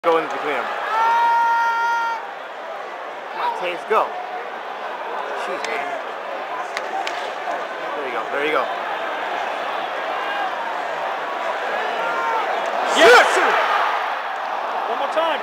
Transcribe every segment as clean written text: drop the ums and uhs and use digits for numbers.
Go in between them. Come on, Taze, go. Shoot, man. There you go, there you go. Yes! One more time.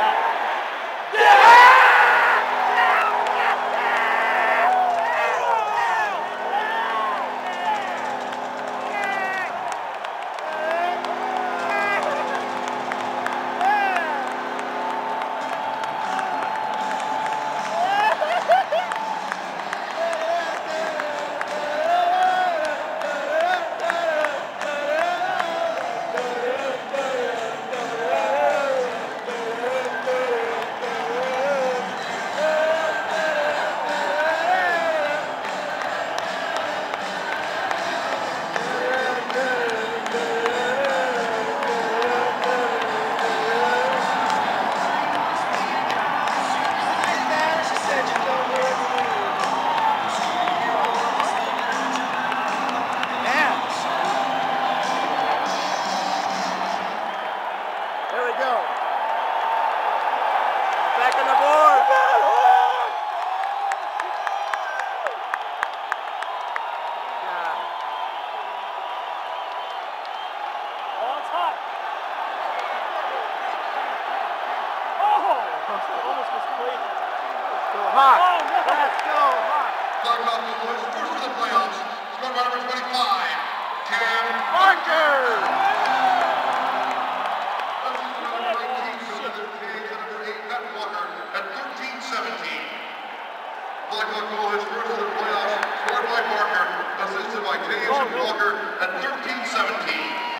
There we go. Back on the board. On top. Oh! Almost was crazy. Go Hawk. Oh, no. Let's go Hawk. Talking about the boys first to the playoffs. Scored by number 25, Tim BARKER.